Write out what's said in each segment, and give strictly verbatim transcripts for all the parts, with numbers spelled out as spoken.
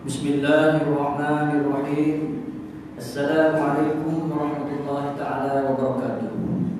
Bismillahirrahmanirrahim. Assalamualaikum warahmatullahi ta'ala wabarakatuh.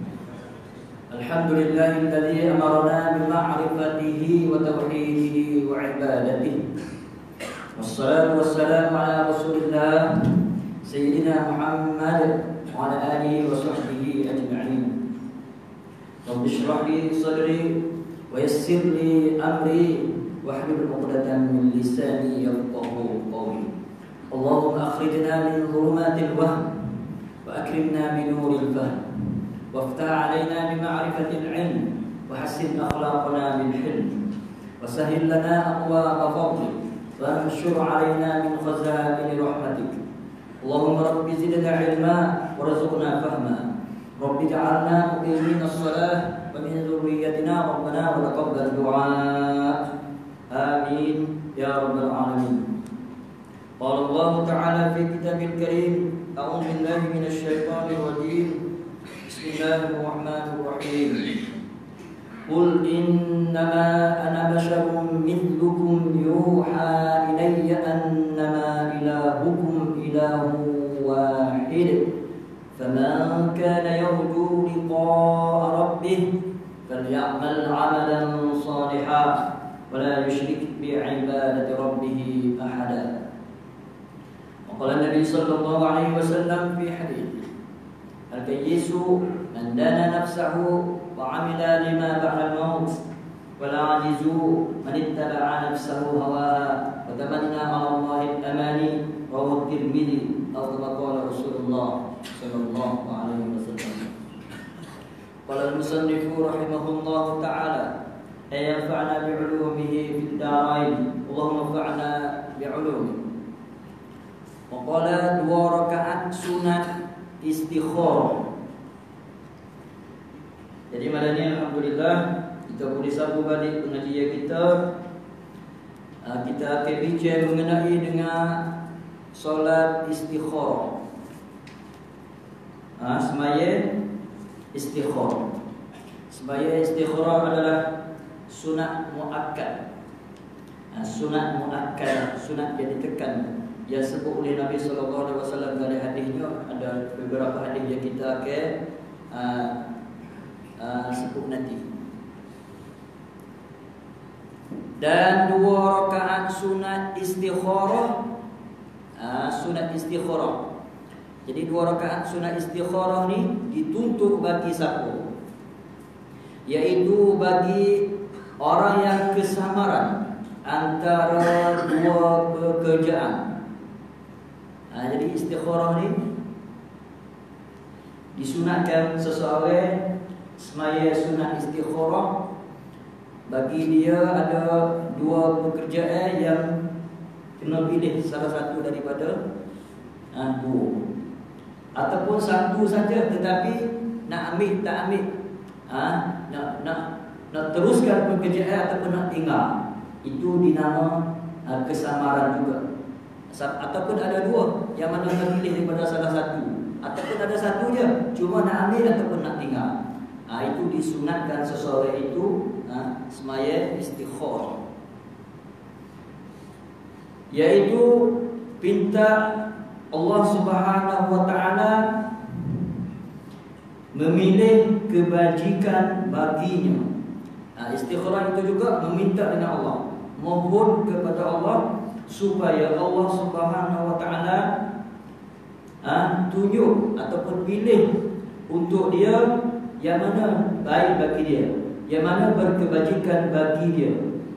Alhamdulillahilladzi amarna bima'rifatihi wa tauhidihi wa ibadatihi. Wassalatu wassalamu ala rasulillah Sayyidina Muhammad wa ala alihi wa sahbihi ajma'in. Rabbi shrah li sadri wa yassir li amri wahlul 'uqdatam min lisani yafqahu qawli. Allahumma akhrijna min dhulumatil wahm wa akrimna bi nuril fahm waftah 'alaina bi ma'rifatil 'ilm wa hassin akhlaqana bil hilm wa sahhil lana abwaaba fadlik wa anshur 'alaina min khazaini rahmatik. Allahumma rabbi zidna 'ilma warzuqna fahma. Rabbi ja'alna muqimina as-salah wa min dhurriyyatina rabbana wa taqabbal du'a. Amin ya rabbal alamin. Qala Allah ta'ala fi kitabil karim, a'udzu billahi minasy syaithanir rajim. Bismillahirrahmanirrahim. Qul innama ana basharun mithlukum yuha ilayya annama ilahukum ilahun wahid. Faman kana yarju liqa'a rabbih faly'amal 'amalan shalihan ولا يشرك بعبادة ربه أحدا. وقال النبي صلى الله عليه وسلم في حديث: الكيس من دان نفسه وعمل لما بعد الموت، والعاجز من اتبع نفسه هواها وتمنى على الله الأماني. رواه الترمذي أو كما قال رسول الله صلى الله عليه وسلم. قال المصنف رحمه الله تعالى: ينفعنا بعلومه في الدارين. اللهم انفعنا بعلومه. وقال dua rakaat sunat istikharah. Jadi malam ini alhamdulillah kita boleh sambung balik pengajian kita. Kita akan bincang mengenai dengan solat istikharah. Ah, semaya istikharah. Semaya istikharah adalah sunat muakkad. Ha, sunat muakkad, sunat yang ditekan, yang sebut oleh Nabi sallallahu alaihi wasallam dalam hadisnya. Ada beberapa hadis yang kita akan uh, uh, sebut nanti. Dan dua rakaat sunat istikharah. Uh, sunat istikharah. Jadi dua rakaat sunat istikharah ni dituntut bagi siapa? Iaitu bagi orang yang kesamaran antara dua pekerjaan. Ha, jadi istikharah ni disunatkan seseorang semaya sunat istikharah bagi dia ada dua pekerjaan yang kena pilih salah satu daripada ha, dua, ataupun satu saja tetapi nak ambil tak ambil, ha, nak nak nak teruskan pekerjaan ataupun nak tinggal, itu dinama uh, kesamaran juga. Ataupun ada dua yang mana nak pilih daripada salah satu, ataupun ada satu je cuma nak ambil ataupun nak tinggal, uh, itu disunatkan seseorang itu uh, semaya istikharah, iaitu pinta Allah Subhanahu wa ta'ala memilih kebajikan baginya. Ha, istikharah itu juga meminta dengan Allah, mohon kepada Allah supaya Allah Subhanahu wa ta'ala ha, tunjuk ataupun pilih untuk dia yang mana baik bagi dia, yang mana berkebajikan bagi dia.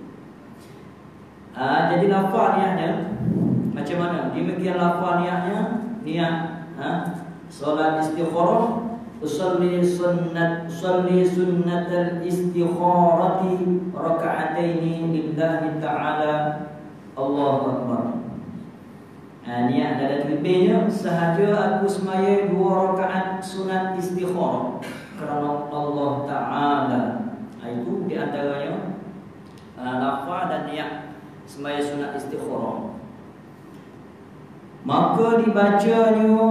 Ha, jadi lafaz niatnya macam mana? Demikian lafaz niatnya, niat ha, solat istikharah. Usalli sunnat usalli sunnatal istikharati raka'ataini lillahi ta'ala. Allahu akbar. Ha, niat dalam lebihnya sahaja aku semaya dua rakaat sunat istikharah kerana Allah Ta'ala. Ha, itu di antaranya ha, lafaz dan niat semaya sunat istikharah. Maka dibacanya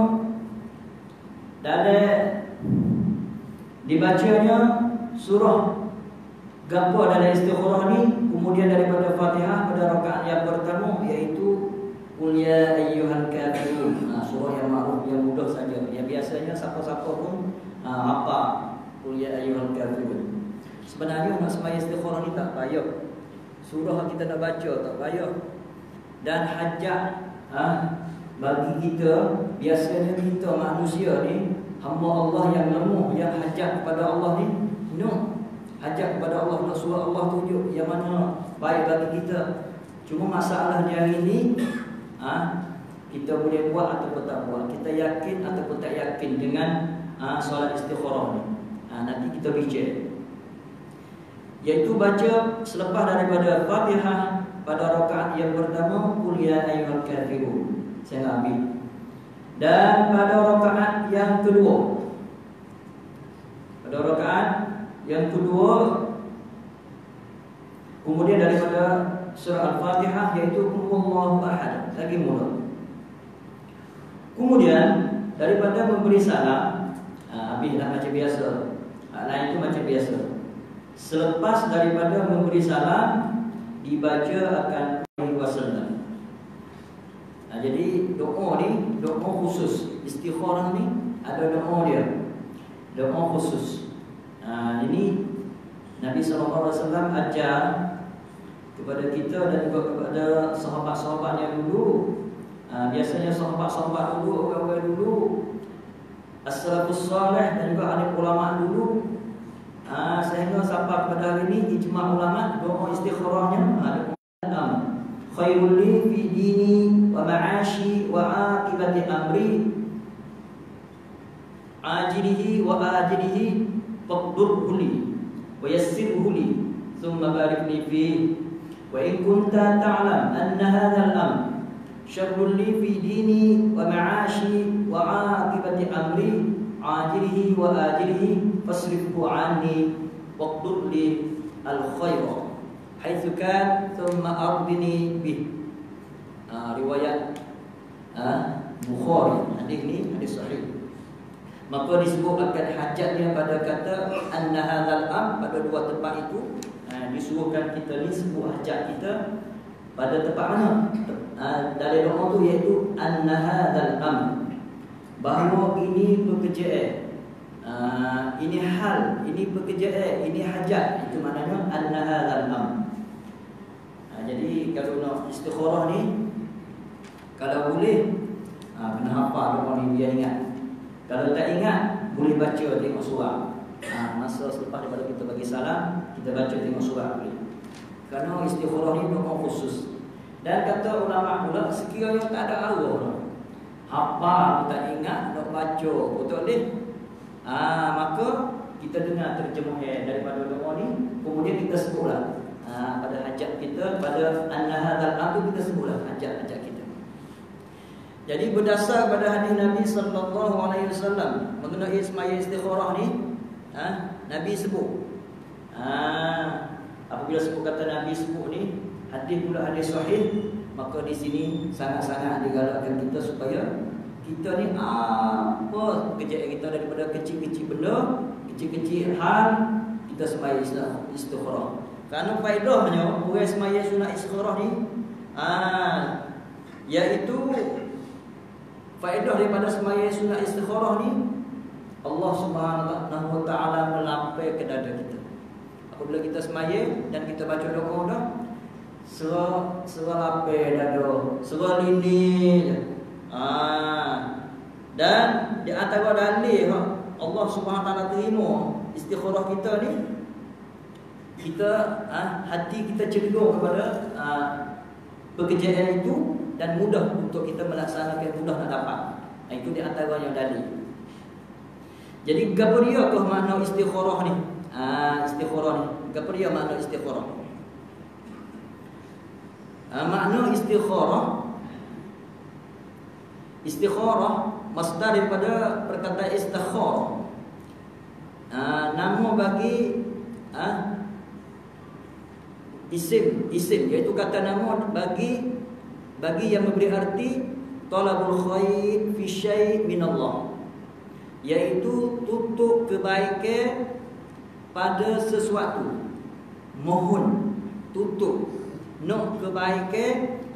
dalam dibacanya surah gapo dalam istikharah ni, kemudian daripada Fatihah pada rakaat yang pertama, iaitu Qul ya ayyuhal kafirun. Nah, surah yang ma'ruf, yang mudah saja. Yang biasanya siapa-siapa pun uh, apa Qul ya ayyuhal kafirun. Sebenarnya nak sembahyang istikharah ni tak payah. Surah kita nak baca tak payah. Dan hajat ha, bagi kita, biasanya kita manusia ni, hamba Allah yang lemah, yang hajat kepada Allah ni, no. Hajat kepada Allah, nak surah Allah tunjuk yang mana baik bagi kita. Cuma masalahnya hari ini, ha, kita boleh buat ataupun tak buat, kita yakin ataupun tak yakin dengan ha, solat istikharah ni. Ha, nanti kita bincang. Iaitu baca selepas daripada Fatihah pada rakaat yang pertama, Qul ya ayyuhal kafirun. Saya ambil. Dan pada rakaat yang kedua, pada rakaat yang kedua, kemudian daripada surah Al-Fatihah iaitu Qul ahad, lagi mula. Kemudian daripada memberi salam, ha, habislah macam biasa. Ha, lain itu macam biasa. Selepas daripada memberi salam, dibaca akan wasallam. Ha, jadi doa ni, doa khusus. Istikharah ni ada doa dia, doa khusus. Ha, ini Nabi sallallahu alaihi wasallam ajar kepada kita dan juga kepada sahabat-sahabatnya dulu. Ha, biasanya sahabat-sahabat dulu, orang-orang dulu, as-salafus salih dan juga alim ulama dulu, ha, sehingga sampai pada hari ini ijma' ulama doa istikharahnya ada enam. Khairul li fi dini wa ma'ashi wa aqibati amri ajilihi wa ajilihi faqdurhu li wa yassirhu li thumma barik li fihi wa in kunta ta'lam anna hadha al-amr syarrun li fi dini wa ma'ashi wa aqibati amri ajilihi wa ajilihi fasrifhu anni waqdur li al-khaira haitsu kan thumma ardini bih. Ha, riwayat ha, Bukhari. Hadis ni hadis sahih. Maka disebutkan hajatnya pada kata anna hadzal am, pada dua tempat itu ha, disuruhkan kita ni sebut hajat kita pada tempat mana? Ha, dari doa tu iaitu anna hadzal am, bahawa ini pekerjaan, uh, ini hal, ini pekerjaan, ini hajat. Itu maknanya anna hadzal am. Uh, jadi kalau nak istikharah ni, kalau boleh uh, kena hafal doa ni biar ingat. Kalau tak ingat, boleh baca tengok surah. Uh, masa selepas daripada kita bagi salam, kita baca tengok surah boleh. Kerana istikharah ni doa khusus. Dan kata ulama pula, sekiranya tak ada arwah, hafal tak ingat, nak baca betul ni, ah, maka kita dengar terjemahan daripada doa ni, kemudian kita sebutlah ah, pada hajat kita, pada anna hadzal amr kita sebutlah hajat-hajat kita. Jadi berdasar pada hadis Nabi sallallahu alaihi wasallam mengenai sembahyang istikharah ni, ah, Nabi sebut, ah, apabila sebut kata Nabi sebut ni, hadis pula hadis sahih, maka di sini sangat-sangat digalakkan kita supaya kita ni apa kerjaan kita daripada kecil-kecil benda, kecil-kecil hal, kita sembahyang istikharah. Kerana faedahnya orang sembahyang sunat istikharah ni, ah, iaitu faedah daripada sembahyang sunat istikharah ni, Allah Subhanahu wa taala melampai ke dada kita. Apabila kita sembahyang dan kita baca doa dah, Surah surah lapar dada, surah lini je. Ah, dan di antara dalil Allah Subhanahu taala terima istikharah kita ni, kita ah, hati kita cenderung kepada ah, pekerjaan itu dan mudah untuk kita melaksanakan, mudah nak dapat. Ah, itu di antara yang dalil. Jadi gapo dia ke makna istikharah ni? Ah, istikharah ni, gapo dia makna istikharah? Ha, makna istikharah, istikharah masdar daripada perkataan istikhar. Ha, nama bagi ha, isim, isim iaitu kata nama bagi bagi yang memberi arti talabul khair fi syai' min Allah, iaitu tutup kebaikan pada sesuatu, mohon tutup nak kebaikan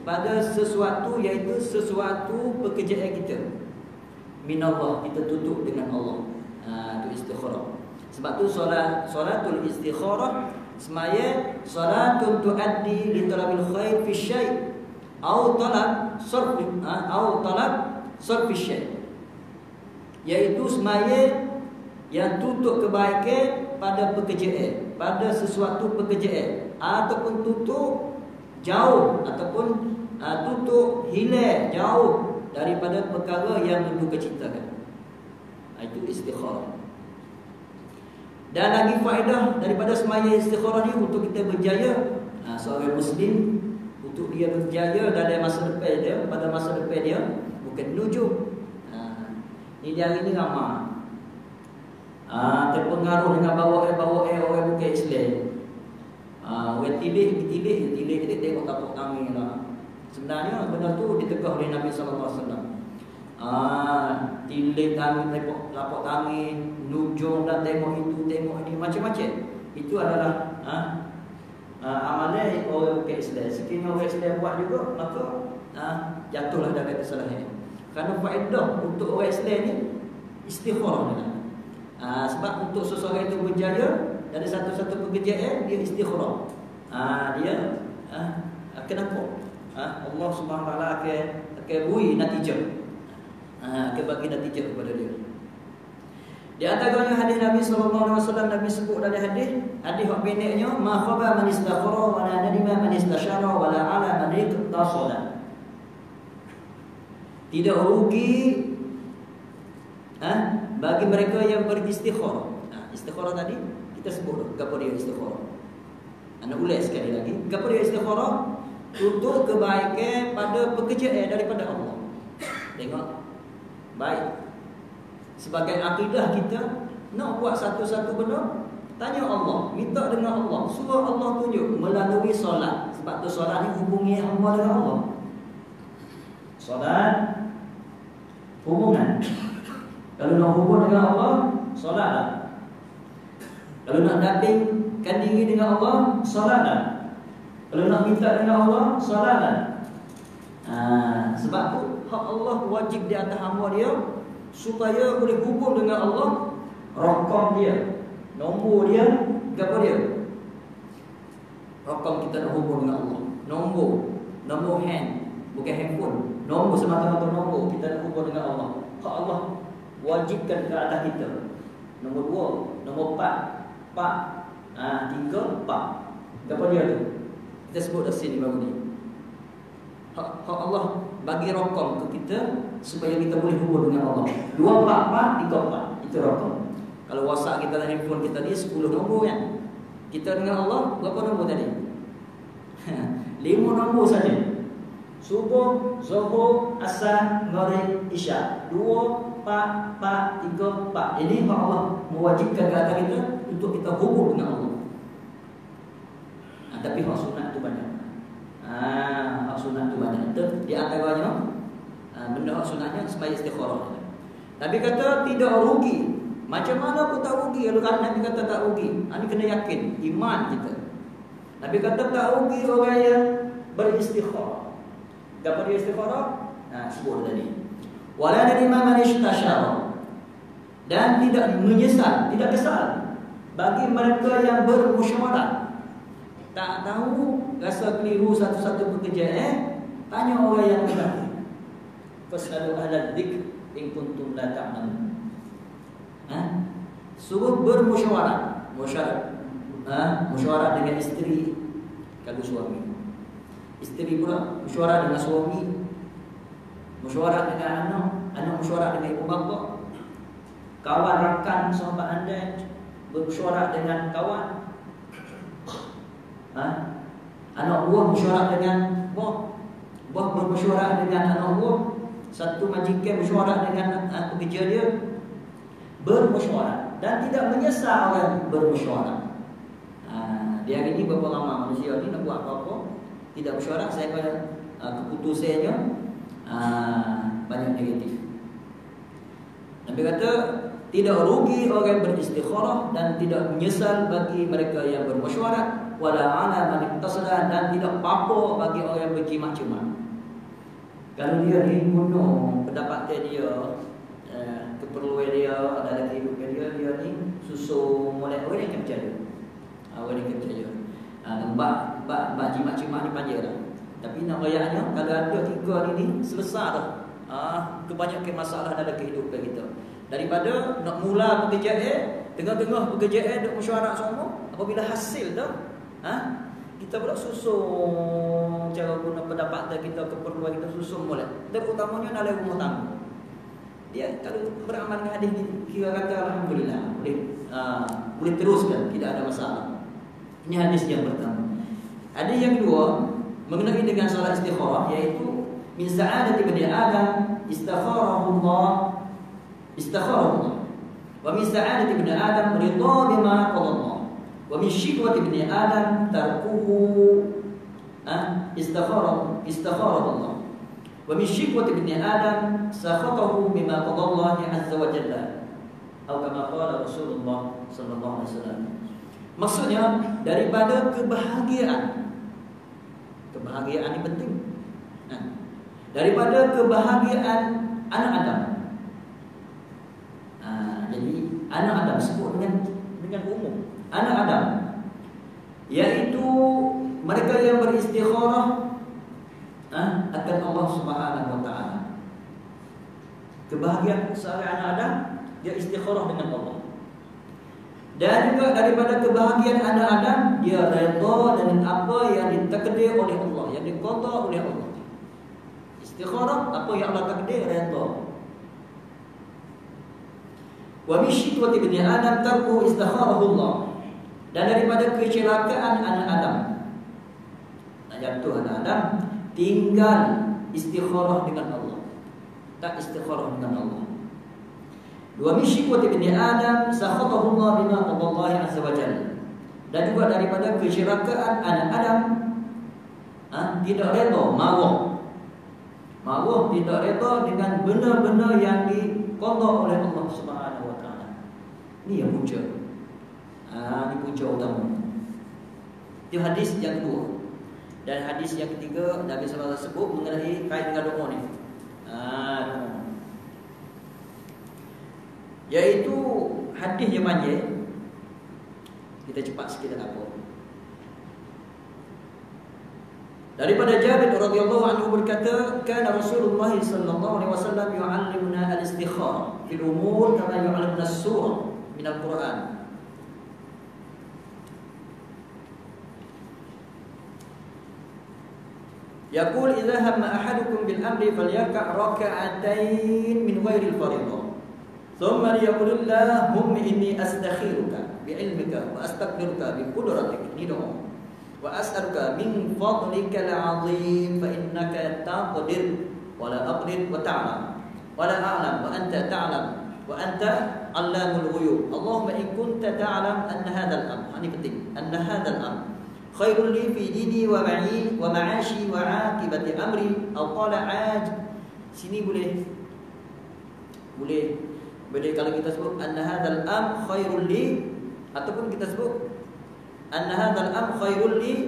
pada sesuatu, iaitu sesuatu pekerjaan kita. Minallah, kita tutup dengan Allah. Ha, itu istikharah. Sebab tu solat solatul istikharah semaya solatun tuaddi li talabil khair fi syai' au talab sarf ha, au talab sarf fi syai'. Iaitu semaya yang tutup kebaikan pada pekerjaan, pada sesuatu pekerjaan, ataupun tutup jauh, ataupun uh, tutup hilang jauh daripada perkara yang menduka citakan. Itu istikharah. Dan lagi faedah daripada semaya istikharah ni untuk kita berjaya, ha, seorang Muslim untuk dia berjaya dalam masa depan dia, pada masa depan dia, bukan menuju. Ha, ni dia hari ni ramai ha, terpengaruh dengan bawaan-bawaan orang bukan Islam. Ha, orang tilih, tilih, tilih, kita tengok tapuk tangan lah. Sebenarnya benda tu ditegah oleh Nabi sallallahu alaihi wasallam. Ah, tilih tangan, tepuk lapuk tangan, nujung dan tengok itu, tengok ini, macam-macam. Itu adalah ah, ah, amalan orang bukan Islam. Sekiranya orang Islam buat juga, maka ah, jatuhlah dalam kesalahan. Kerana faedah untuk orang Islam ni istikharah ni. Ah, sebab untuk seseorang itu berjaya dari satu-satu pekerjaan, dia istikharah. Ah, dia ah, kenapa? Ah, Allah Subhanahu Wa Taala akan akan beri natijah. Ah, akan bagi natijah kepada dia. Di antaranya hadis Nabi sallallahu alaihi wasallam, Nabi sebut dalam hadis, hadis hak pendeknya, ma khaba man istakhara wa la nadima man istashara wa la ala man iqtasada. Tidak rugi ah, bagi mereka yang beristikharah. Ah, istikharah tadi kita sebut kepada dia istikharah. Ana ulang sekali lagi, kepada dia istikharah untuk kebaikan pada pekerjaan daripada Allah. Tengok. Baik. Sebagai akidah kita nak buat satu-satu benda, tanya Allah, minta dengan Allah, suruh Allah tunjuk melalui solat. Sebab tu solat ni hubungi hamba dengan Allah. Solat hubungan. Kalau nak hubung dengan Allah, solatlah. Kalau nak dapingkan diri dengan Allah, solatlah. Kalau nak minta dengan Allah, solatlah. Ha, sebab tu hak Allah wajib di atas hamba dia supaya boleh hubung dengan Allah. Rakam dia, nombor dia, apa dia? Rakam kita nak hubung dengan Allah. Nombor, nombor hand, bukan handphone. Nombor semata-mata nombor kita nak hubung dengan Allah. Hak Allah wajibkan ke atas kita. Nombor dua, nombor empat, empat, ah, tiga, empat. Apa dia tu? Kita sebut dah sini baru ni. Hak, hak Allah bagi rakam ke kita supaya kita boleh hubung dengan Allah. Dua empat empat, tiga empat. Itu rakam. Kalau WhatsApp kita dan handphone kita ni sepuluh nombor kan. Kita dengan Allah berapa nombor tadi? Lima nombor saja. Subuh, Zuhur, Asar, Maghrib, Isya. Dua, empat, empat, tiga, empat. Ini hak Allah mewajibkan ke atas kita untuk kita hubung dengan Allah. Ha, tapi hak sunat tu banyak. Ah, hak sunat tu banyak. Itu di antaranya ah, benda hak sunatnya supaya istikharah. Nabi kata tidak rugi. Macam mana pun tak rugi. Kalau kan Nabi kata tak rugi, ini kena yakin iman kita. Nabi kata tak rugi orang yang beristikharah. Dapat dia istikharah? Nah, sebut tadi. Wala nadima man istashara. Dan tidak menyesal, tidak kesal bagi mereka yang bermusyawarah. Tak tahu, rasa keliru satu-satu pekerjaan, eh? Tanya orang yang mengerti. Fasalu ahla dzikr in kuntum la ta'lamun. Ha? Suruh bermusyawarah, musyawarah, ha? Musyawarah dengan isteri kalau suami. Isteri pula musyawarah dengan suami, musyawarah dengan anak, anak musyawarah dengan ibu bapa, kawan rakan sahabat anda bermusyawarah dengan kawan. Ha? Anak buah mesyuarat dengan buah, buah bermesyuarat dengan anak buah, satu majikan mesyuarat dengan uh, pekerja dia, bermesyuarat dan tidak menyesal orang bermesyuarat. Ha, di hari ini berapa lama manusia ni nak buat apa-apa tidak mesyuarat, saya kata uh, keputusannya uh, banyak negatif. Nabi kata tidak rugi orang beristikharah dan tidak menyesal bagi mereka yang bermesyuarat. wala 'ala man ittasala, dan tidak apa-apa bagi orang yang berjimat-jimat. Kalau dia ni bunuh pendapat dia, eh, keperluan dia dalam kehidupan dia, dia ni susu molek orang yang percaya. Orang yang percaya. Ah, nampak bab bab jimat-jimat ni panjang dah. Tapi nak bayarnya kalau ada tiga ni ni selesai dah. Ah, kebanyakan masalah dalam kehidupan kita. Daripada nak mula pekerjaan, tengah-tengah pekerjaan duk mesyuarat semua, apabila hasil dah, ah, kita pula susun cara guna pendapatan kita, keperluan kita susun boleh. Terutamanya dalam rumah tangga. Dia kalau beramal dengan hadis ni, kira kata alhamdulillah, boleh uh, boleh teruskan, tidak ada masalah. Ini hadis yang pertama. Hadis yang kedua mengenai dengan solat istikharah, iaitu min sa'adati bani Adam istakharahu Allah, istakharahu Allah. Wa min sa'adati bani Adam ridha bima qala Allah. Wa min shiqwati bani Adam tarkuhu ah istakhara istakhara Allah. Wa min shiqwati bani Adam sakhatahu bima qada Allah azza wa jalla. Atau kama qala Rasulullah sallallahu alaihi wasallam. Maksudnya daripada kebahagiaan. Kebahagiaan ini penting. Nah, daripada kebahagiaan anak Adam. Ah, jadi anak Adam sebut dengan dengan umum. Anak Adam, yaitu mereka yang beristikharah ah, akan Allah Subhanahu wa taala. Kebahagiaan seorang anak Adam, dia istikharah dengan Allah. Dan juga daripada kebahagiaan anak Adam, dia redha dengan apa yang ditakdir oleh Allah, yang diqada oleh Allah. Istikharah apa yang Allah takdir, redha. Wa min shiqwati bani Adam tarku istikharahu Allah. Dan daripada kecelakaan anak Adam, nak jatuh anak Adam, tinggal istikharah dengan Allah, tak istikharah dengan Allah. Dua min shiqwati bani Adam sakhatahu Allah bima qada Allah azza wa jalla. Dan juga daripada kecelakaan anak Adam, ha, tidak redha, marah. Marah, tidak redha dengan benda-benda yang diqada oleh Allah Subhanahu wa taala. Ini yang punca. Ah, ini punca utama. Itu hadis yang kedua. Dan hadis yang ketiga Nabi sallallahu alaihi wasallam sebut mengenai kait dengan doa ni. Ah, doa. Yaitu hadis yang panjang. Kita cepat sikit tak apa. Daripada Jabir radhiyallahu anhu berkata, kana Rasulullah sallallahu alaihi wasallam yu'allimuna al-istikharah fil umur kama yu'allimuna as-surah min al-Quran. Yaqul idza hamma ahadukum bil amri falyarka' rak'atayn min ghairi al-fariḍah. Thumma yaqul Allahumma inni astakhiruka bi 'ilmika wa astaqdiruka bi qudratika. Ini doa. Wa as'aluka min fadlika al-'azim fa innaka taqdir wa la aqdir wa ta'lam wa la a'lam wa anta ta'lam wa anta 'allamul ghuyub. Allahumma in kunta ta'lam anna hadha al-amr, ini penting, anna hadha al-amr khairul li fi dini wa ma'i wa ma'ashi wa 'aqibati amri aw qala 'aj. Sini boleh boleh boleh kalau kita sebut anna hadzal am khairul li, ataupun kita sebut anna hadzal am khairul li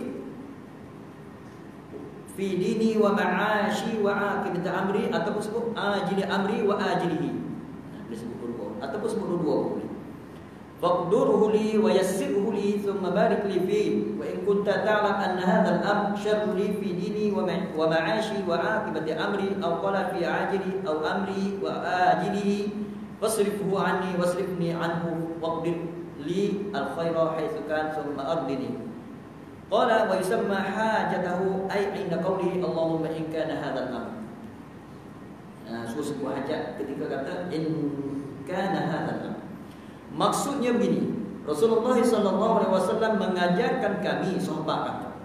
fi dini wa ma'ashi wa 'aqibati amri, ataupun sebut ajili amri wa ajilihi. Boleh sebut dua ataupun sebut dua boleh. Faqdurhu li wa yassirhu li thumma barik li fi wa in kunta ta'lam anna hadha al-amr sharrun li fi dini wa ma'ashi wa 'aqibati amri aw qala fi ajili aw amri wa ajilihi fasrifhu 'anni wasrifni 'anhu waqdir li al-khaira haitsu kan thumma ardini. Qala wa yusamma hajatahu ay 'inda qawlihi Allahumma in kana hadha al-amr. Nah, sebuah hajat ketika kata in kana hadha al-amr. Maksudnya begini, Rasulullah sallallahu alaihi wasallam mengajarkan kami sahabat kata.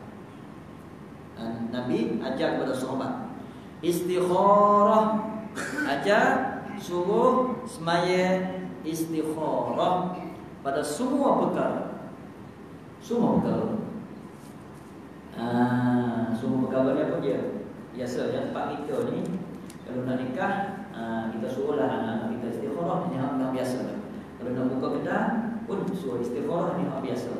Nabi ajar kepada sahabat istikharah, ajar suruh semaya istikharah pada semua perkara. Semua perkara. Ah, semua perkara ni apa dia? Biasa yang tempat kita ni kalau nak nikah, ah, kita suruhlah anak kita istikharah, ini hak biasa. Kalau nak buka kedai pun suruh istikharah, ni hak biasa.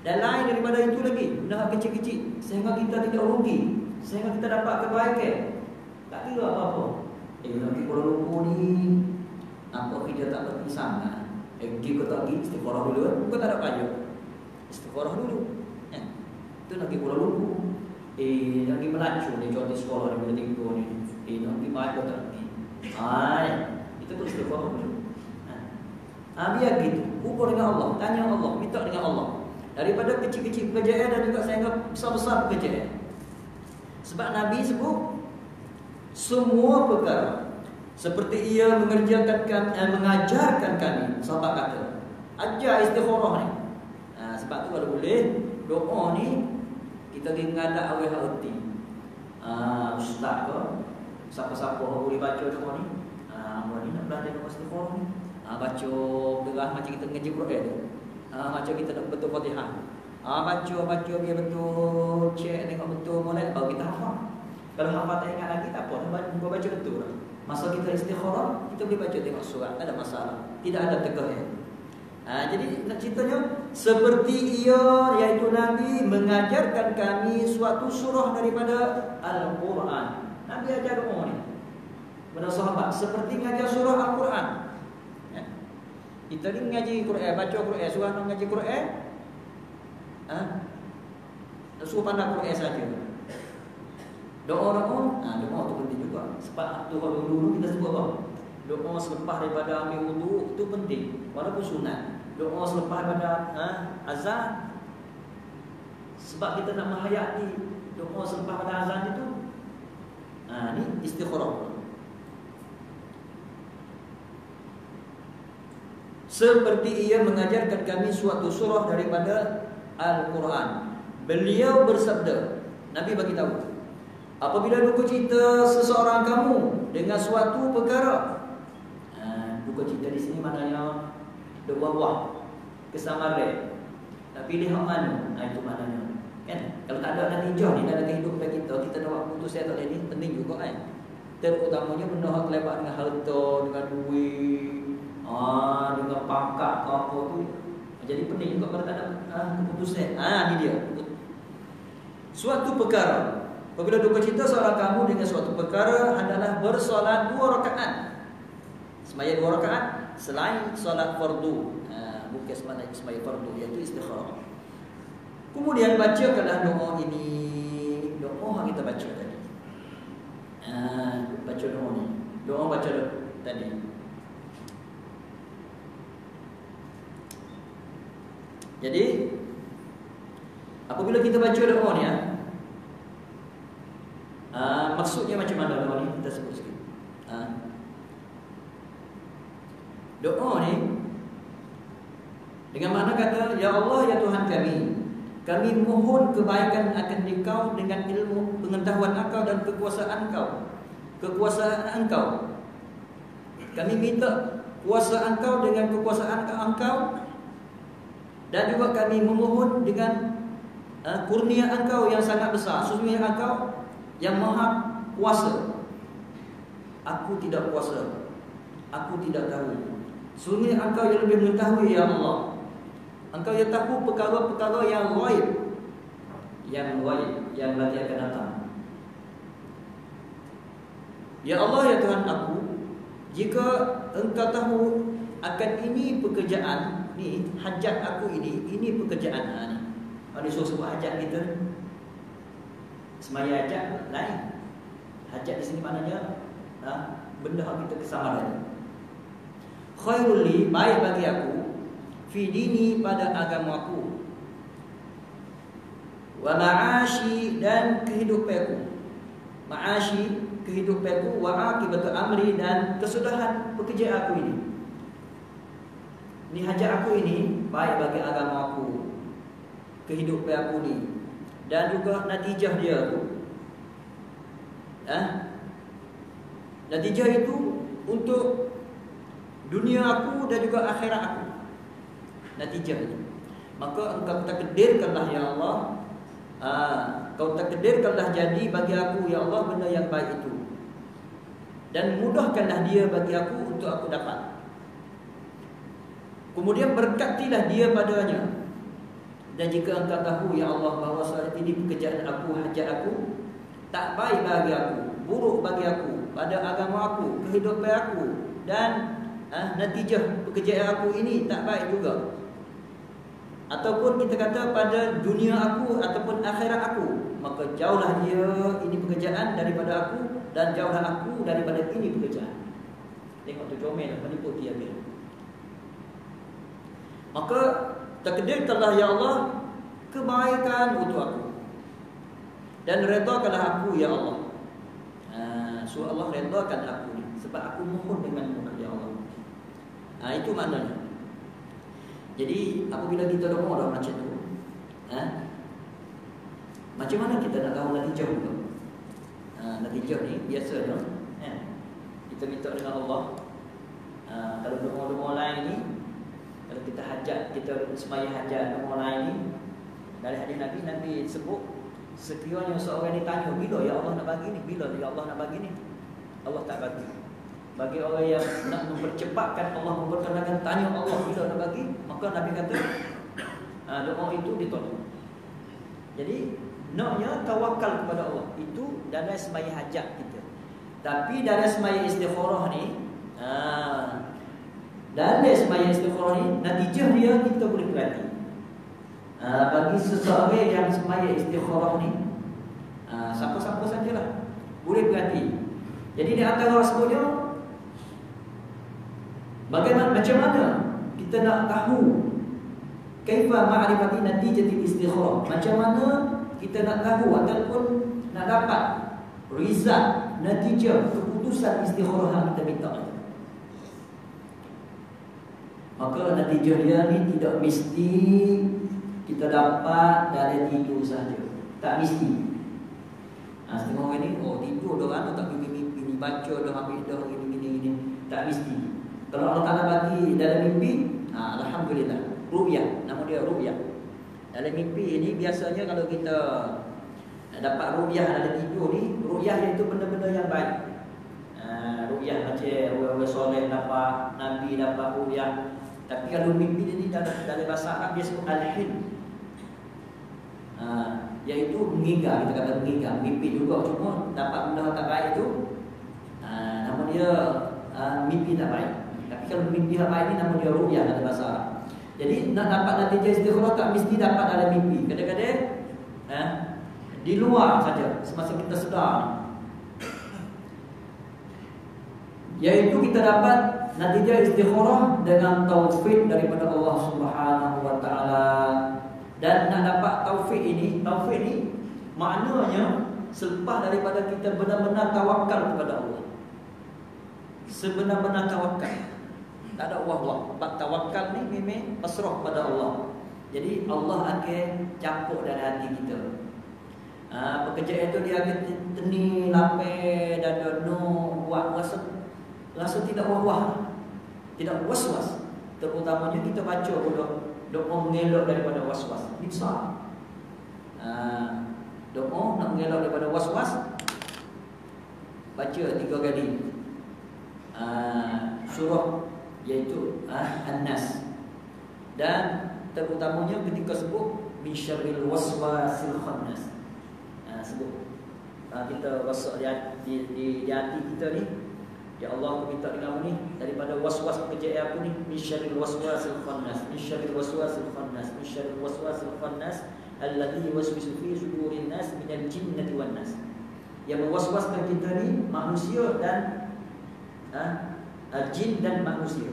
Dan lain daripada itu lagi, benda kecil-kecil sehingga kita tidak rugi, sehingga kita dapat kebaikan. Tak kira apa-apa. Eh, nanti Kuala Lumpur ni nampak kerja tak penting sangat. Eh, pergi ke tak pergi, istiqarah dulu kan? Bukan tak ada payah. Istiqarah dulu. Eh, itu nak pergi Kuala Lumpur. Eh, nak pergi melacur ni, contoh sekolah ni, bila tinggal ni. Eh, nak pergi main tak pergi. Ah, itu pun istiqarah dulu. Ah, biar gitu. Ukur dengan Allah, tanya Allah, minta dengan Allah. Daripada kecil-kecil pekerjaan dan juga sehingga besar-besar pekerjaan. Sebab Nabi sebut semua perkara seperti ia mengerjakan kami, eh, mengajarkan kami. Sahabat kata, ajar istikharah ni. Ha, sebab tu kalau boleh doa ni kita pergi ngadak awal hati. Ah, ustaz ke siapa-siapa boleh baca doa ni. Ah, apa ni nak belajar doa istikharah ni. Ah, baca derah macam kita mengaji Quran tu. Ah, macam kita nak betul Fatihah. Ah, baca baca biar betul, cek tengok betul molek baru kita hafal. Kalau hafal tak ingat lagi tak apa, baca baca betul lah. Masa kita istikharah, kita boleh baca tengok surat, tak ada masalah. Tidak ada tegah. Ah, jadi nak ceritanya seperti ia iaitu Nabi mengajarkan kami suatu surah daripada Al-Quran. Nabi ajar doa ni. Kepada sahabat seperti mengajar surah Al-Quran. Kita ni mengaji Quran, baca Quran, suruh nak mengaji Quran. Ha? Suruh pandang Quran saja. Doa-doa, ha, doa tu penting juga. Sebab tu kalau dulu kita sebut apa? Doa selepas daripada ambil wudu itu penting, walaupun sunat. Doa selepas daripada ha, azan. Sebab kita nak menghayati doa selepas daripada azan itu. Ha, ni istikharah. Seperti ia mengajarkan kami suatu surah daripada Al-Quran. Beliau bersabda, Nabi bagi tahu, apabila duka cita seseorang kamu dengan suatu perkara. Ha, duka cita di sini maknanya di bawah kesamaran. Nak pilih hak mana? Ha, itu maknanya. Kan? Kalau tak ada natijah ni dalam kehidupan kita, kita nak buat putus asa ni penting juga kan. Terutamanya benda hak terlibat dengan harta, dengan duit. Ah, dengan pangkat atau apa tu. Jadi penting juga kalau tak ada ah, keputusan. Ah, ni dia. Suatu perkara. Apabila duka cita seorang kamu dengan suatu perkara adalah bersolat dua rakaat. Sembahyang dua rakaat selain solat fardu. Ah, bukan sembahyang sembahyang fardu, iaitu istikharah. Kemudian bacakanlah doa ini. Doa yang kita baca tadi. Ah, baca doa ni. Doa baca tadi. Jadi apabila kita baca doa ni ya, aa, maksudnya macam mana doa ni? Kita sebut sikit. Aa, doa ni dengan makna kata, ya Allah ya Tuhan kami, kami mohon kebaikan akan Engkau dengan ilmu pengetahuan Engkau dan kekuasaan Engkau. Kekuasaan Engkau. Kami minta kuasa Engkau dengan kekuasaan Engkau. Dan juga kami memohon dengan uh, kurnia Engkau yang sangat besar, sesungguhnya Engkau yang maha kuasa. Aku tidak kuasa, aku tidak tahu. Sesungguhnya Engkau yang lebih mengetahui ya Allah. Engkau yang tahu perkara-perkara yang ghaib, yang ghaib, yang nanti akan datang. Ya Allah ya Tuhan aku, jika Engkau tahu akan ini pekerjaan ni, hajat aku ini, ini pekerjaan ha, ni. Kalau disuruh sebut hajat kita, semaya hajat lain. Hajat di sini maknanya ha, benda yang kita kesamaran. Khairul li, baik bagi aku, fi dini pada agamaku, wa ma'ashi dan kehidupanku. Ma'ashi kehidupanku, wa akibatu amri dan kesudahan pekerjaan aku ini. Ini hajat aku ini baik bagi agama aku, kehidupan aku ni, dan juga natijah dia tu. Eh? Natijah itu untuk dunia aku dan juga akhirat aku. Natijah itu. Maka Engkau takdirkanlah ya Allah. Ah, Kau takdirkanlah jadi bagi aku ya Allah benda yang baik itu. Dan mudahkanlah dia bagi aku untuk aku dapat. Kemudian berkatilah dia padanya. Dan jika engkau tahu ya Allah bahawa ini pekerjaan aku, hajat aku tak baik bagi aku, buruk bagi aku, pada agama aku, kehidupan aku, dan ah, natijah pekerjaan aku ini tak baik juga. Ataupun kita kata pada dunia aku ataupun akhirat aku, maka jauhlah dia ini pekerjaan daripada aku, dan jauhlah aku daripada ini pekerjaan. Tengok tu comel menipu dia dia. Maka takdirkanlah ya Allah kebaikan untuk aku, dan redakanlah aku ya Allah. Ha, so Allah redakan aku ni sebab aku mohon denganmu ya Allah. Ha, itu maknanya. Jadi apabila kita doa dah macam tu, ha? Macam mana kita nak tahu natijah tu? Ha, natijah ni biasanya, ha? Kita minta dengan Allah. Ha, kalau doa-doa lain ni, kalau kita hajat, kita sembahyang hajat doa lain ni, dari hadis Nabi, Nabi sebut sekiranya seorang ni tanya bila ya Allah nak bagi ni, bila ya Allah nak bagi ni, Allah tak bagi. Bagi orang yang nak mempercepatkan Allah memperkenalkan tanya Allah bila nak bagi, maka Nabi kata ha, doa itu ditolak. Jadi naknya tawakal kepada Allah itu dalam sembahyang hajat kita. Tapi dalam sembahyang istikharah ni, ha, dalam sembahyang istikharah ni natijah dia kita boleh perhati. Ha, bagi seseorang yang sembahyang istikharah ni, ha, siapa-siapa sajalah boleh perhati. Jadi di antara sebutnya, bagaimana, macam mana kita nak tahu kaifa ma'rifati natijatil istikharah, macam mana kita nak tahu ataupun nak dapat result, natijah keputusan istikharah yang kita minta. Maka natijah dia ni tidak mesti kita dapat dari tidur saja, tak mesti. Ha, setengah orang ni, oh tidur dah kan, tak mimpi-mimpi ni, baca dah, ambil dah, gini-gini, tak mesti. Kalau Allah Ta'ala bagi dalam mimpi, ha, alhamdulillah, ru'yah, nama dia ru'yah. Dalam mimpi ini biasanya kalau kita dapat ru'yah dalam tidur ni, ru'yah iaitu benda-benda yang baik. Ha, ru'yah macam orang-orang soleh dapat, Nabi dapat ru'yah. Tapi kalau mimpi ini dalam, dalam bahasa Arab dia sebut al-hilm, ha, iaitu mengingat, kita kata mengingat. Mimpi juga cuma dapat benda tak baik itu, ha, nama dia ha, mimpi tak baik. Tapi kalau mimpi yang baik ni nama dia ru'yah dalam bahasa Arab. Jadi nak dapat natijah istikharah tak mesti dapat dalam mimpi. Kadang-kadang eh, di luar saja semasa kita sedar, iaitu kita dapat natijah istikharah dengan taufik daripada Allah Subhanahu wa taala. Dan nak dapat taufik ini, taufik ini maknanya selepas daripada kita benar-benar tawakal kepada Allah. Sebenar-benar tawakal. Tak ada wah-wah. Sebab tawakal ni memang pasrah pada Allah. Jadi Allah akan campur dalam hati kita. Ha, pekerjaan itu dia akan teni, lapar, dan no, buat rasa rasa tidak wah-wah, tidak was-was. Terutamanya kita baca doa doa mengelak daripada was-was. Ini besar. Ha, doa nak mengelak daripada was-was, baca tiga kali. Ha, surah iaitu ah, An-Nas, dan terutamanya ketika sebut min syarril waswasil khannas. Ah, sebut ah, kita wasak di, di, di, di hati kita ni, ya Allah aku minta denganmu ni daripada waswas pekerjaan aku ni, min syarril waswasil khannas, min syarril waswasil khannas, min syarril waswasil khannas alladhi yuwaswisu fi sudurin nas minal jinnati wan nas. Yang mewaswaskan kita ni manusia dan ah, jin dan manusia.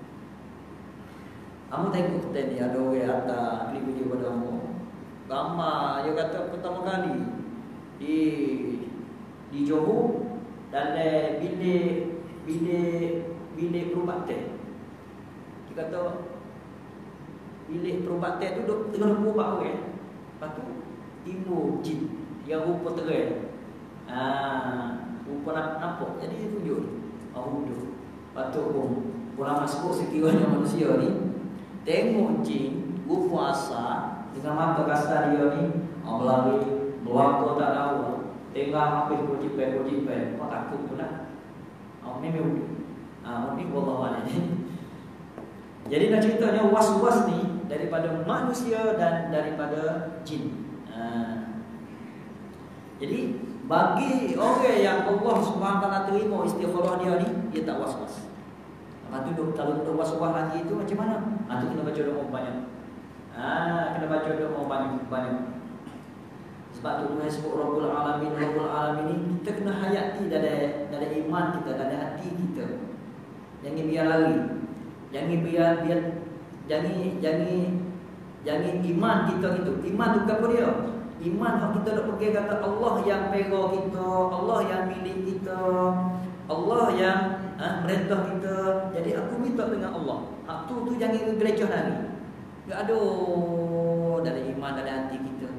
Kamu tengok kita ni ada orang hantar klip video pada kamu. Ramai dia kata pertama kali di di Johor dalam bilik bilik bilik perubatan. Dia kata bilik perubatan tu duduk tengah berubah orang. Lepas tu timbul jin yang rupa terang. Ah, rupa nampak. Jadi dia tunjuk. Oh, tunjuk. Patut pun ulama sebut sekiranya manusia ni tengok jin berpuasa dengan mata kasar dia ni, oh, melari berwaktu tak tahu, tengah habis berjipai berjipai, kau takut pula. Oh, ni memang ah, ni wallahu a'lam. Jadi nak ceritanya was-was ni daripada manusia dan daripada jin. Ha. Jadi bagi orang yang Allah Subhanahu Wa Taala terima istikharah dia ni, dia tak was-was. Lepas tu kalau duduk was-was lagi tu macam mana? Ha, tu kena baca doa banyak. Ah, kena baca doa banyak banyak. Sebab tu Tuhan sebut Rabbul Alamin, Rabbul Alamin ni kita kena hayati dari dari iman kita, dari hati kita. Jangan biar lari. Jangan biar biar jangan jangan jangan iman kita itu. Iman tu apa dia? Iman hak kita nak pergi kata Allah yang pega kita, Allah yang milik kita, Allah yang ha, merintah kita. Jadi aku minta dengan Allah. Hak tu tu jangan gereja lagi. Ya aduh, dari iman dari hati kita.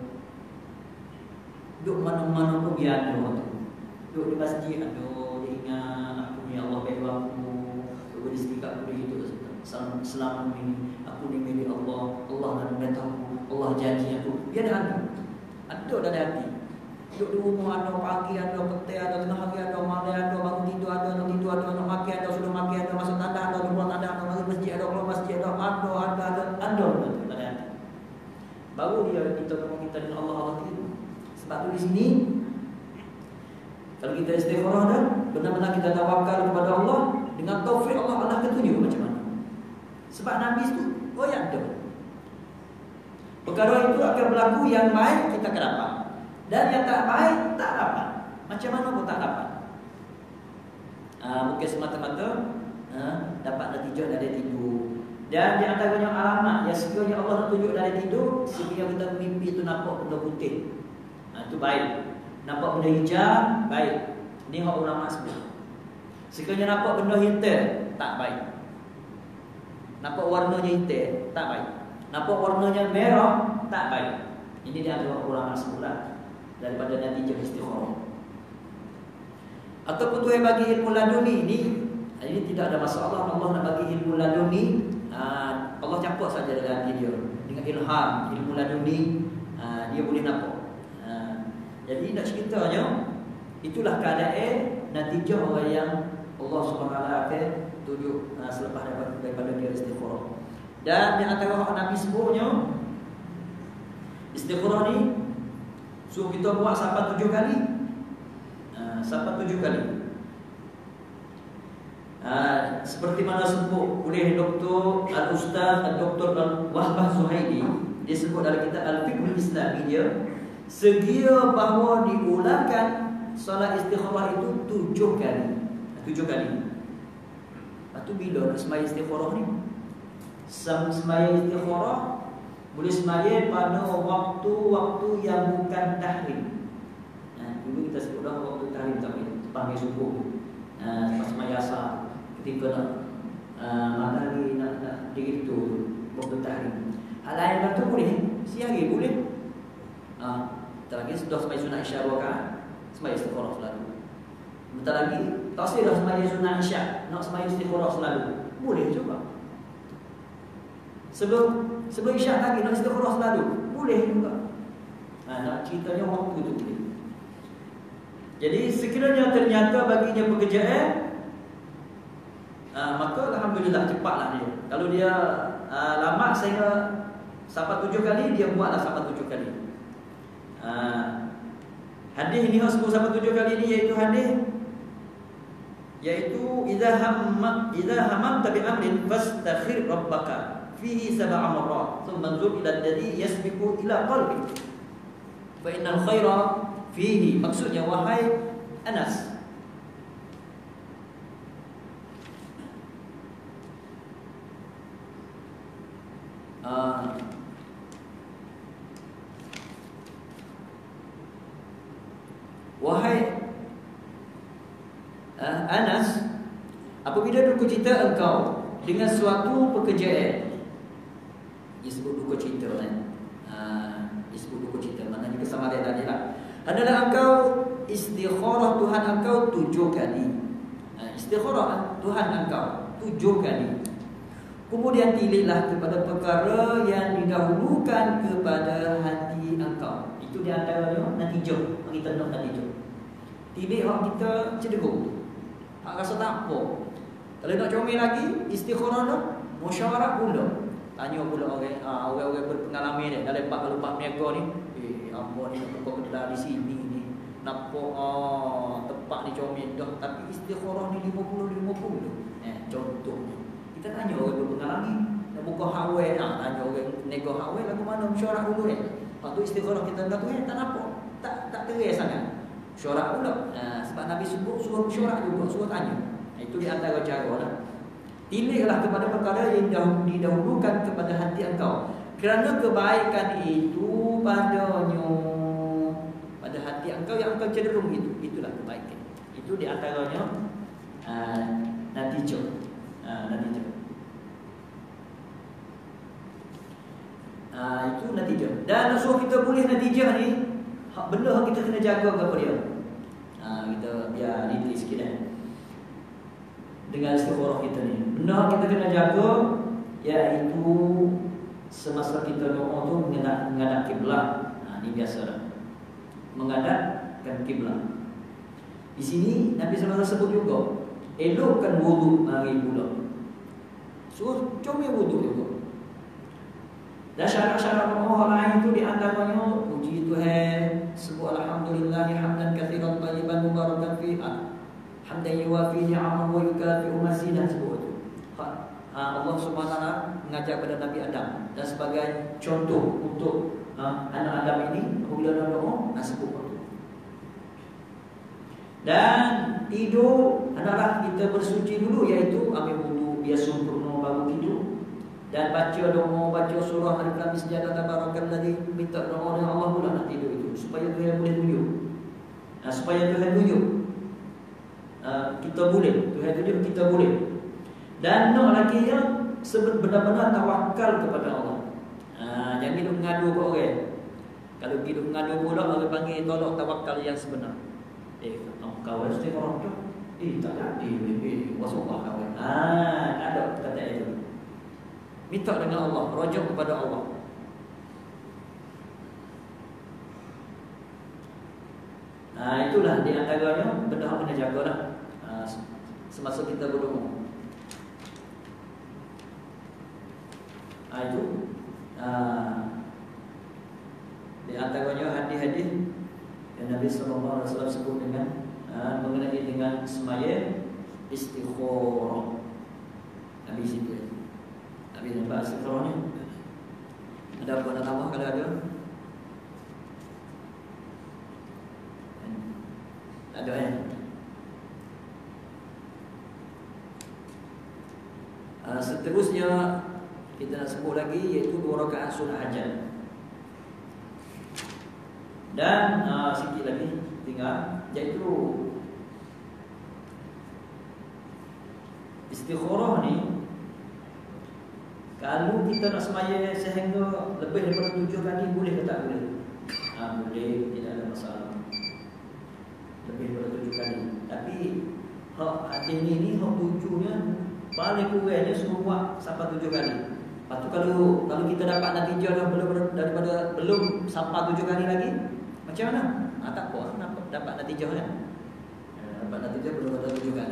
Duk mana-mana pun biar ada tu. Duk di masjid, aduh, dia ingat aku ni Allah bagi aku. Duk berizki kat aku hidup selama ini. Aku ni milik Allah. Allah dan merintah aku. Allah janji aku. Dia ada ada. Ada dari hati. Duduk di rumah ada pagi, ada petang, ada tengah hari, ada malam, ada bangun tidur, ada nak tidur, ada nak makan, ada sudah makan, ada masuk tanda, ada keluar tanda, ada masuk masjid, ada keluar masjid, ada ada ada ada ada dari hati. Baru dia kita ngomong kita dengan Allah Allah itu. Sebab tu di sini kalau kita istikharah dah, benar-benar kita tawakal kepada Allah dengan taufik Allah, Allah akan tunjuk macam mana. Sebab Nabi itu oh yang ada. Perkara itu akan berlaku, yang baik kita akan dapat, dan yang tak baik tak dapat. Macam mana pun tak dapat. Aa, mungkin semata-mata ha, dapat natijah dari tidur. Dan di antaranya alamat yang sekiranya Allah nak tunjuk dari tidur, sekiranya kita mimpi itu nampak benda putih, ha, itu baik. Nampak benda hijau, baik. Ini hak ulama sebut. Sekiranya nampak benda hitam, tak baik. Nampak warnanya hitam, tak baik. Nampak warnanya merah, tak baik. Ini dia ada ulama semula daripada natijah istikharah. Ataupun Tuhan bagi ilmu laduni ini, ini tidak ada masalah. Allah nak bagi ilmu laduni, Allah campur saja dalam hati dia dengan ilham, ilmu laduni, dia boleh nampak. Jadi nak ceritanya, itulah keadaan natijah orang yang Allah Subhanahu Wa Taala akan tunjuk selepas daripada, daripada dia istikharah. Dan di antara hak Nabi sebutnya, istikharah ni suruh kita buat sampai tujuh kali. Ha, sampai tujuh kali. Ha, seperti mana sebut oleh Doktor Al-Ustaz Doktor Wahbah Zuhaili, dia sebut dalam kitab Al-Fiqhul Islami dia, segia bahawa diulangkan solat istikharah itu tujuh kali. Tujuh kali. Lepas tu bila nak sembahyang istikharah ni? Sembahyang istikharah boleh sembahyang pada waktu-waktu yang bukan tahrim. Nah, dulu kita sebut dah waktu tahrim tapi panggil subuh. Nah, pas sembahyang asar ketika nak uh, matahari nak nak begitu waktu tahrim. Hal lain tu boleh, siang hari boleh. Ah, bentar lagi sudah sembahyang sunat isyak dua rakaat, sembahyang istikharah selalu. Bentar lagi tasbih dah sembahyang sunat isyak, nak sembahyang istikharah selalu. Boleh juga. Sebelum sebelum isyak lagi nak istikharah selalu, boleh juga. Ha, nak ceritanya waktu itu boleh. Jadi sekiranya ternyata baginya pekerjaan, ha, maka alhamdulillah cepatlah dia. Kalau dia ha, lama sehingga sampai tujuh kali, dia buatlah sampai tujuh kali. Ha, hadis ini yang sebut sampai tujuh kali ini iaitu hadis iaitu idza hamma idza hamamta bi amrin fastakhir rabbaka fihi sab'a marrat thumma anzur ila alladhi yasbiqu ila qalbi fa innal khaira fihi. Maksudnya wahai Anas, uh, wahai uh, Anas, apabila duka cita engkau dengan suatu pekerjaan, disebut duka cita kan, uh, disebut duka cita, maknanya kesamaran tadi lah. Adalah engkau istikharah Tuhan engkau tujuh kali. uh, Istikharah Tuhan engkau tujuh kali. Kemudian pilihlah kepada perkara yang didahulukan kepada hati engkau. Itu di antaranya natijah. Kita nak natijah. Pilih hak kita cenderung. Hak rasa tak apa. Kalau nak comel lagi, istikharah dah, musyawarah pula. tanya pula orang, ah, orang-orang berpengalaman ni dalam empat puluh empat niaga ni, eh apa ni nak buka kedai di sini ni. Nampak ah tempat ni comel dah, tapi istikharah ni lima puluh lima puluh. Eh contohnya. Kita tanya orang berpengalaman nak buka hawai, ah tanya orang nego hawai lagu mana mesyuarat dulu ni. Lepas tu istikharah kita dah tu eh tak nampak. Tak tak teres sangat. Mesyuarat pula. Ah, sebab Nabi sebut suruh mesyuarat juga, suruh tanya. Itu di antara cara lah. Pilihlah kepada perkara yang didahulukan kepada hati engkau, kerana kebaikan itu padanya, pada hati engkau yang engkau cenderung itu. Itulah kebaikan. Itu di antaranya uh, natijah. Uh, natijah. Uh, itu natijah. Dan suruh kita boleh natijah ni, benda yang kita kena jaga kepada dia. Uh, kita biar detail sikit eh. Dengan istikharah kita ni, benda kita kena jaga, iaitu semasa kita doa tu menghadap menghadap kiblat. Ha, ni biasa dah. Menghadapkan kiblat. Di sini Nabi sallallahu alaihi wasallam sebut juga, elokkan wuduk mari pula. So, comel wuduk juga. Dan syarat-syarat doa lain tu di antaranya puji Tuhan, sebut alhamdulillah hamdan katsiran thayyiban mubarakan fi. Hamdan yuwafi ni'amahu wa yukafi'u mazidah, sebut tu. Ha, Allah Subhanahu wa taala mengajar kepada Nabi Adam dan sebagai contoh untuk ha, anak Adam ini apabila dia doa, ha, sebut tu. Dan tidur adalah kita bersuci dulu, iaitu ambil wudu biar sempurna baru tidur. Dan baca doa, baca surah Alif Lam Mim Sajadah Tabarakalladzi, minta doa dengan Allah pula nak tidur itu, supaya Tuhan boleh tunjuk. Nah, supaya Tuhan tunjuk. Uh, kita boleh, Tuhan tunjuk kita boleh. Dan nak lagi yang benar-benar tawakal kepada Allah. Uh, jangan hidup mengadu ke orang. Kalau hidup mengadu pula, orang panggil tolak tawakal yang sebenar. Eh, kawan mesti orang tu. Eh, tak jadi. Eh, wasallah kawan. Ah, ada kata itu. Minta dengan Allah, rujuk kepada Allah. Nah, itulah di antaranya benda yang kena jagalah uh, semasa kita berdoa. Nah, itu uh, di antaranya hadis-hadis yang Nabi sallallahu alaihi wasallam sebut dengan uh, mengenai dengan semaya istikharah. Nabi situ. Nabi nampak istikharah ni. Ada apa nak tambah kalau ada? Ada eh. Uh, seterusnya kita nak sebut lagi iaitu dua rakaat sunat hajat. Dan uh, sikit lagi tinggal, iaitu istikharah ni, kalau kita nak semaya sehingga lebih daripada tujuh kali, boleh ke tak boleh? Ha, boleh, tidak ada masalah. Lebih daripada tujuh kali. Tapi hak hadis ni ni hak tujuhnya paling kurangnya suruh buat sampai tujuh kali. Lepas tu kalau kalau kita dapat natijah dah belum daripada belum sampai tujuh kali lagi, macam mana? Ha, tak apa, dapat dapat natijah kan? Dapat natijah belum ada tujuh kali.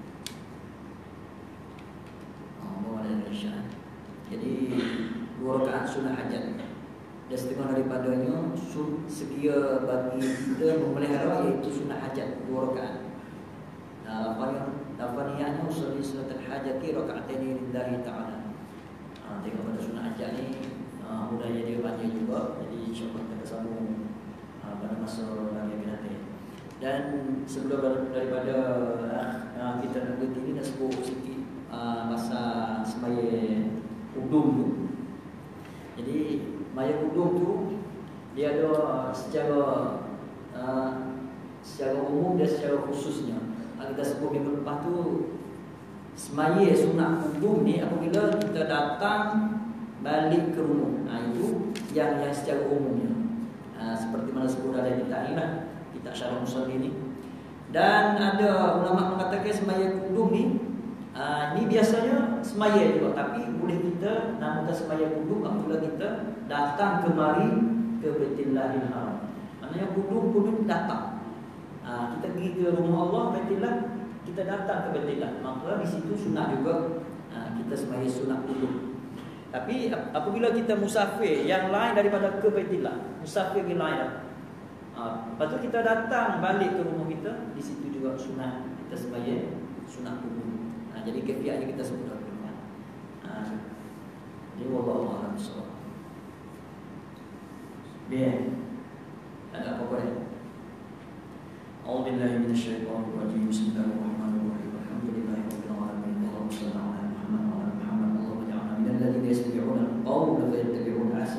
Oh, bawa dari Malaysia. Jadi dua rakaat sunat hajat. Dan setengah daripadanya sedia bagi kita memelihara, iaitu sunat hajat dua rakaat. Nah, lafaznya usolli salatul hajati raka'ataini lillahi ta'ala. Ha, tengok pada sunat hajat ni, ha, budaya dia panjang juga. Jadi insya-Allah kita sambung ha, pada masa lagi akan datang. Dan sebelum daripada ha, kita nak berhenti ni, nak sebut sikit ha, masa semaya udum tu. Jadi maya udum tu dia ada secara uh, secara umum dan secara khususnya. Kita sebut minggu lepas tu, semaya sunat udum ni apabila kita datang balik ke rumah. Nah, itu yang yang secara umumnya. Uh, seperti mana sebut dalam kitab ni lah, kitab Syarah Musalli ni. Dan ada ulama mengatakan semaya udum ni Uh, ini biasanya semaya juga, tapi boleh kita namakan semaya wuduk apabila kita datang kemari ke Baitullahil Haram. Maknanya wuduk-wuduk datang. Uh, kita pergi ke rumah Allah, Baitullah, kita datang ke Baitullah. Maka di situ sunat juga uh, kita semaya sunat wuduk. Tapi apabila kita musafir yang lain daripada ke Baitillah, musafir yang lain lah. Ha, lepas tu kita datang balik ke rumah kita, di situ juga sunat kita sembahyang sunat kubur. Ha, jadi kefiatnya kita sebut lagi. Ha. Jadi wallahu a'lam bishawab. Bien. Ada apa-apa ni? A'udzubillahi minasyaitonir rajim. Bismillahirrahmanirrahim. Alhamdulillahirabbil alamin. Allahumma shalli ala Muhammad wa ala Muhammad. Allahumma ij'alna minal ladzina yastami'una al-qawla fayattabi'una